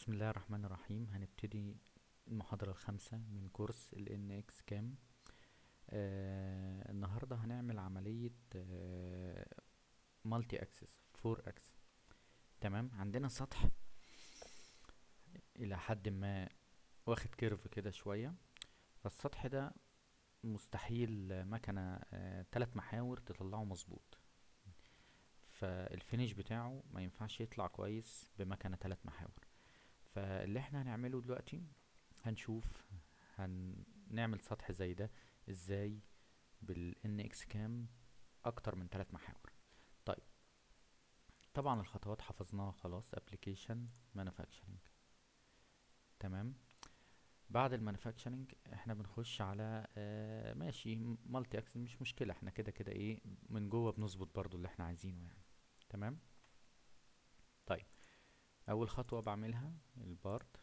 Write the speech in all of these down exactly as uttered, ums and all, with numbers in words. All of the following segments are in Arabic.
بسم الله الرحمن الرحيم. هنبتدي المحاضرة الخامسة من كورس ال إن إكس كام. آه النهاردة هنعمل عملية مالتي اكسس فور اكسس. تمام، عندنا سطح إلى حد ما واخد كيرف كده شوية، فالسطح ده مستحيل مكنة آه تلات محاور تطلعه مظبوط، فالفينش بتاعه ما ينفعش يطلع كويس بمكنة تلات محاور. فاللي احنا هنعمله دلوقتي هنشوف هنعمل سطح زي ده ازاي بال إن إكس كام اكتر من ثلاث محاور. طيب، طبعا الخطوات حفظناها خلاص. application manufacturing. تمام، بعد المانيفاكتشرنج احنا بنخش على آه ماشي مالتي اكسس، مش مشكلة، احنا كده كده ايه من جوه بنظبط برضو اللي احنا عايزينه يعني. تمام. طيب، اول خطوة بعملها البارت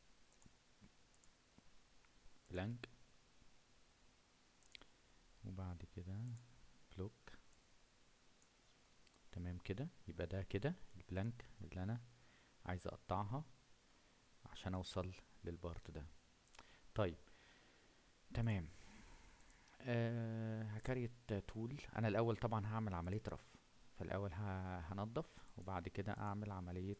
بلانك، وبعد كده بلوك. تمام كده، يبقى ده كده البلانك اللي انا عايز اقطعها عشان اوصل للبارت ده. طيب تمام. أه هكريت تول. انا الاول طبعا هعمل عملية رف، فالاول ه- هنضف وبعد كده اعمل عملية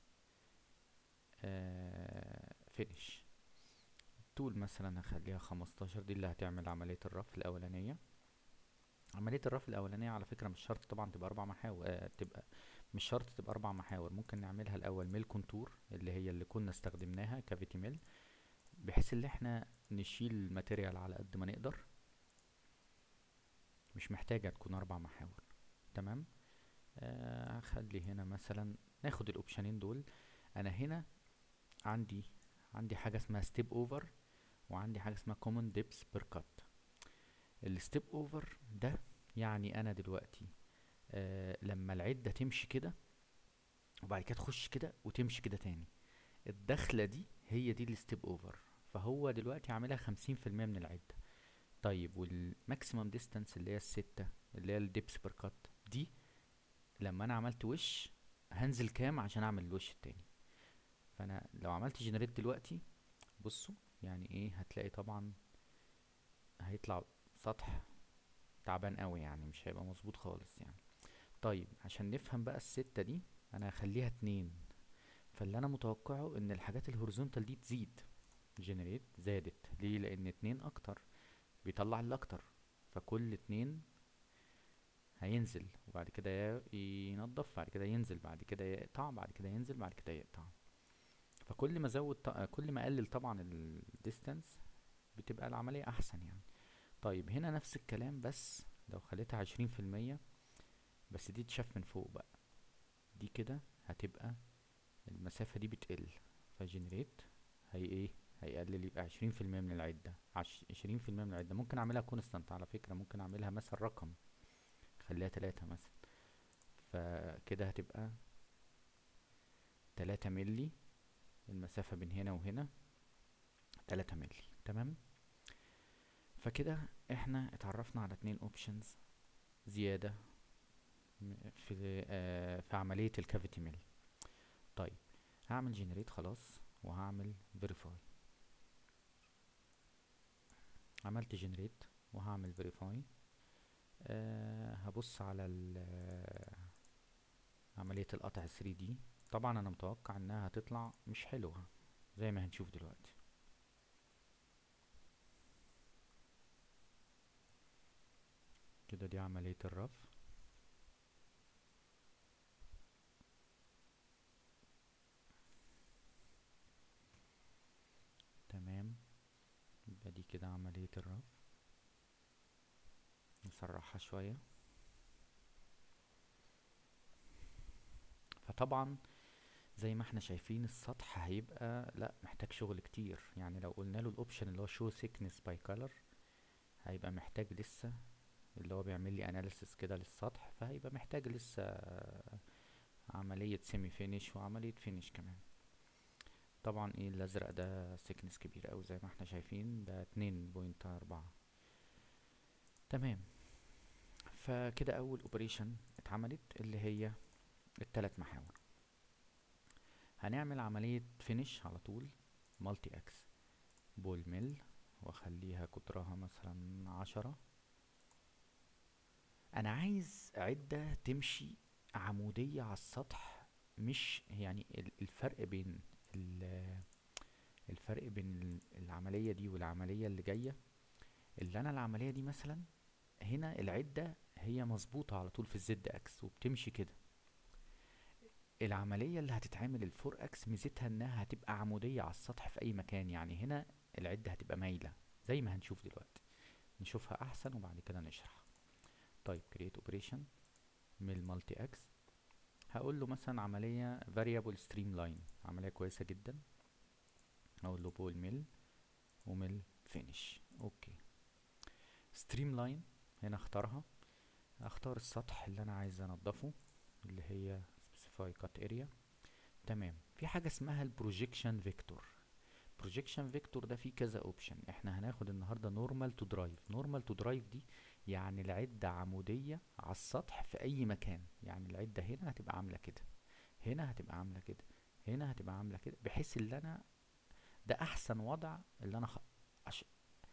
أه فينش. تول مثلا هخليها خمستاشر، دي اللي هتعمل عملية الرف الاولانية. عملية الرف الاولانية على فكرة مش شرط طبعا تبقى اربع محاور، أه تبقى مش شرط تبقى اربع محاور، ممكن نعملها الاول ميل كونتور اللي هي اللي كنا استخدمناها كافيتي ميل، بحيث ان احنا نشيل الماتيريال على قد ما نقدر، مش محتاجة تكون اربع محاور. تمام. آه، هخلي هنا مثلا ناخد الاوبشنين دول. انا هنا عندي عندي حاجة اسمها ستيب اوفر، وعندي حاجة اسمها كومن ديبس بير كات. الستيب اوفر ده يعني انا دلوقتي آه لما العدة تمشي كده وبعد كده تخش كده وتمشي كده تاني، الدخلة دي هي دي الستيب اوفر، فهو دلوقتي عاملها خمسين في المية من العدة. طيب، والماكسيمم ديستانس اللي هي الستة اللي هي الديبس بير كات دي، لما انا عملت وش هنزل كام عشان اعمل الوش التاني. فانا لو عملت جنريت دلوقتي بصوا يعني ايه، هتلاقي طبعا هيطلع سطح تعبان قوي، يعني مش هيبقى مظبوط خالص يعني. طيب، عشان نفهم بقى الستة دي انا هخليها اتنين، فاللي انا متوقعه ان الحاجات الهوريزونتال دي تزيد. جنريت زادت ليه؟ لان اتنين اكتر بيطلع الاكتر، فكل اتنين هينزل وبعد كده ي- ينضف، بعد كده ينزل، بعد كده يقطع، بعد كده ينزل، بعد كده يقطع. فكل ما زود ط- كل ما قلل طبعا الديستانس بتبقى العملية احسن يعني. طيب هنا نفس الكلام، بس لو خليتها عشرين في المية، بس دي تشاف من فوق بقى، دي كده هتبقى المسافة دي بتقل، فجنريت هي ايه، هيقلل يبقى عشرين في المية من العدة. عش عشرين في المية من العدة ممكن اعملها كونستانت على فكرة، ممكن اعملها مثلا رقم، خليها تلاتة مثلا، فكده هتبقى تلاتة ملي. المسافة بين هنا وهنا تلاتة ملي. تمام. فكده احنا اتعرفنا على اتنين اوبشنز زيادة م- في آه في عملية الكافيتي ميل. طيب، هعمل جنريت خلاص وهعمل فيريفاي. عملت جنريت وهعمل فيريفاي. آه هبص على ال- آه، عملية القطع ثري دي. طبعا انا متوقع انها هتطلع مش حلوة زي ما هنشوف دلوقتي. كده دي عملية الرف. تمام، يبقى دي كده عملية الرف. نسرعها شوية. فطبعا زي ما احنا شايفين السطح هيبقى لا محتاج شغل كتير، يعني لو قلنا له الاوبشن اللي هو show thickness by color هيبقى محتاج لسه، اللي هو بيعمل لي اناليسيس كده للسطح، فهيبقى محتاج لسه عملية سيمي فينيش وعملية فينيش كمان. طبعا ايه الازرق ده thickness كبير اوي زي ما احنا شايفين، ده اتنين بوينت اربعة. تمام. فكده اول اوبريشن اتعملت اللي هي التلات محاور. هنعمل عملية فينش على طول. مالتي اكس بول ميل، واخليها قطرها مثلا عشرة. انا عايز عدة تمشي عمودية على السطح، مش يعني ال- الفرق بين ال- الفرق بين العملية دي والعملية اللي جاية، اللي انا العملية دي مثلا هنا العدة هي مظبوطة على طول في الزد اكس وبتمشي كده. العملية اللي هتتعمل الفور اكس ميزتها انها هتبقى عمودية على السطح في اي مكان، يعني هنا العدة هتبقى مايلة زي ما هنشوف دلوقتي. نشوفها احسن وبعد كده نشرح. طيب create operation من المالتي اكس، هقول له مثلا عملية variable streamline، عملية كويسة جدا. هقول له بول ميل وميل فينش. اوكي streamline هنا اختارها، اختار السطح اللي انا عايز انضفه اللي هي specify cut area. تمام. في حاجة اسمها البروجيكشن فيكتور. بروجيكشن فيكتور ده فيه كذا اوبشن، احنا هناخد النهارده نورمال تو درايف. نورمال تو درايف دي يعني العدة عمودية على السطح في اي مكان، يعني العدة هنا هتبقى عاملة كده، هنا هتبقى عاملة كده، هنا هتبقى عاملة كده، بحيث ان انا ده احسن وضع اللي انا خ... عش...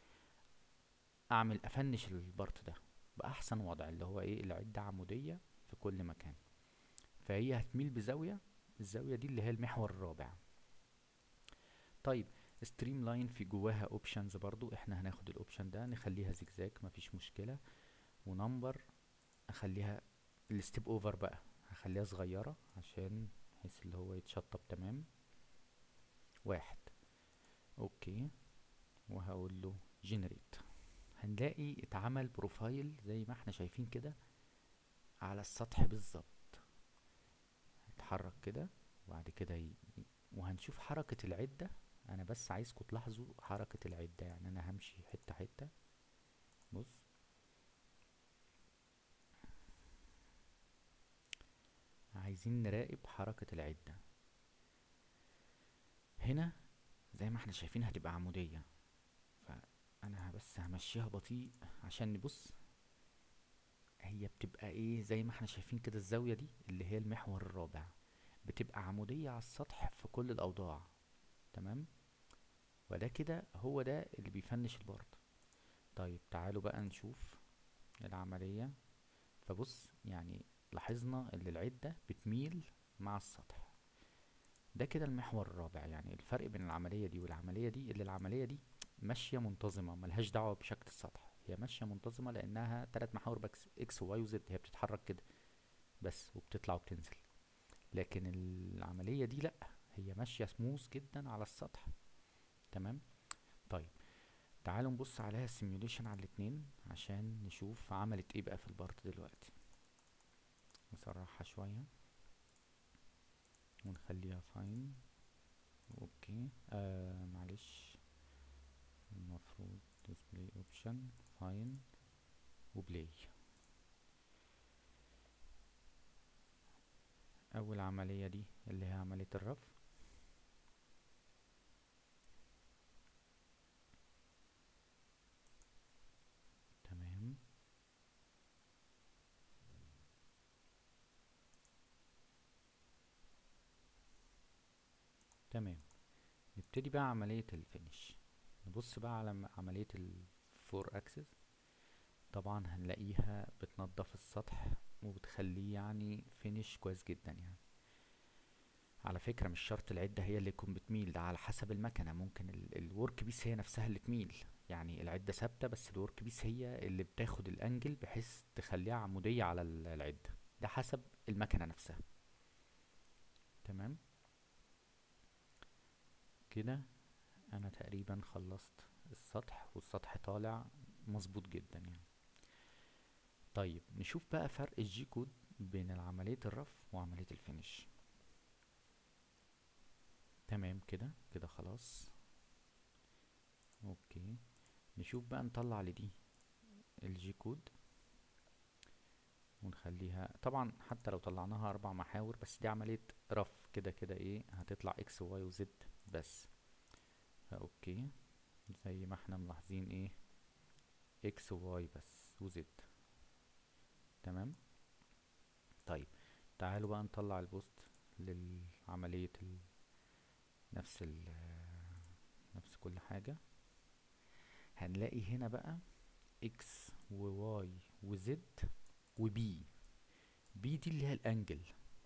اعمل افنش البارت ده باحسن وضع، اللي هو ايه، العدة عمودية في كل مكان. فهي هتميل بزاوية، الزاوية دي اللي هي المحور الرابع. طيب ستريم لاين في جواها اوبشنز برضو، احنا هناخد الاوبشن ده نخليها زجزاج مفيش مشكلة. ونمبر اخليها الستيب اوفر بقى هخليها صغيرة عشان بحيث اللي هو يتشطب تمام. واحد. اوكي وهقول له جنريت. هنلاقي اتعمل بروفايل زي ما احنا شايفين كده على السطح بالظبط. اتحرك كده وبعد كده ي... وهنشوف حركة العدة. انا بس عايزكم تلاحظوا حركة العدة، يعني انا همشي حتة حتة. بص عايزين نراقب حركة العدة هنا. زي ما احنا شايفين هتبقى عمودية، فانا بس همشيها بطيء عشان نبص. هي بتبقى ايه زي ما احنا شايفين كده، الزاوية دي اللي هي المحور الرابع بتبقى عمودية على السطح في كل الاوضاع. تمام. وده كده هو ده اللي بيفنش البورد. طيب تعالوا بقى نشوف العملية. فبص يعني لاحظنا ان العدة بتميل مع السطح، ده كده المحور الرابع. يعني الفرق بين العملية دي والعملية دي اللي العملية دي ماشية منتظمة ملهاش دعوة بشكل السطح، هي ماشية منتظمة لأنها تلات محاور بس، اكس وواي وزد، هي بتتحرك كده بس وبتطلع وبتنزل. لكن العملية دي لأ، هي ماشية سموث جدا على السطح. تمام. طيب تعالوا نبص عليها السيميوليشن على الاتنين عشان نشوف عملت ايه بقى في البارت دلوقتي. نسرعها شوية ونخليها فاين. اوكي آه معلش، المفروض display option fine وبلاي. اول عملية دي اللي هي عملية الرفع. تمام. تمام نبتدي بقى عملية الفينش. نبص بقى على م- عملية الفور اكسس. طبعا هنلاقيها بتنضف السطح وبتخليه يعني فينش كويس جدا يعني. على فكرة مش شرط العدة هي اللي تكون بتميل، ده على حسب المكنة، ممكن الورك بيس هي نفسها اللي تميل. يعني العدة ثابتة بس الورك بيس هي اللي بتاخد الانجل بحيث تخليها عمودية على ال- العدة، ده حسب المكنة نفسها. تمام كده انا تقريبا خلصت السطح، والسطح طالع مظبوط جدا يعني. طيب نشوف بقى فرق الجي كود بين عملية الرف وعملية الفينش. تمام كده كده خلاص. اوكي نشوف بقى نطلع لدي الجي كود ونخليها، طبعا حتى لو طلعناها اربع محاور بس دي عملية رف، كده كده ايه هتطلع اكس وواي وزد بس. اوكي زي ما احنا ملاحظين ايه، اكس وواي بس وزد. تمام. طيب تعالوا بقى نطلع البوست لعملية نفس ال نفس كل حاجة. هنلاقي هنا بقى اكس وواي وزد وبي. بي دي اللي هي الانجل،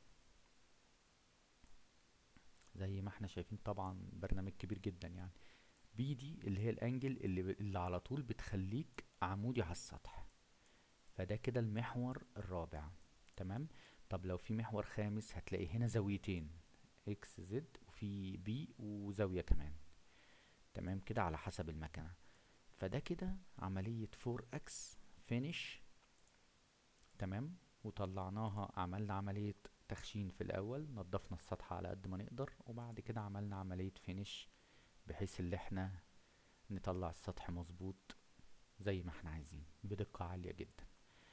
زي ما احنا شايفين طبعا برنامج كبير جدا يعني. بي دي اللي هي الانجل اللي, ب... اللي على طول بتخليك عمودي على السطح. فده كده المحور الرابع. تمام. طب لو في محور خامس هتلاقي هنا زاويتين، اكس زد، وفي بي وزاوية كمان. تمام كده على حسب المكنة. فده كده عملية فور اكس فينيش. تمام. وطلعناها، عملنا عملية تخشين في الأول، نضفنا السطح على قد ما نقدر، وبعد كده عملنا عملية فينيش بحيث اللي احنا نطلع السطح مظبوط زي ما احنا عايزين بدقة عالية جدا.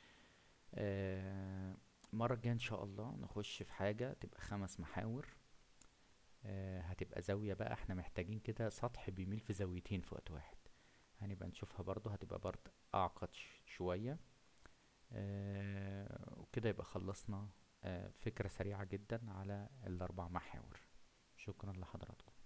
آه المرة الجاية ان شاء الله نخش في حاجة تبقى خمس محاور. آه هتبقى زاوية بقى، احنا محتاجين كده سطح بيميل في زاويتين في وقت واحد. هنبقى نشوفها برضو، هتبقى برضو اعقد ش- شوية. آه وكده يبقى خلصنا آه فكرة سريعة جدا على الاربع محاور. شكرا لحضراتكم.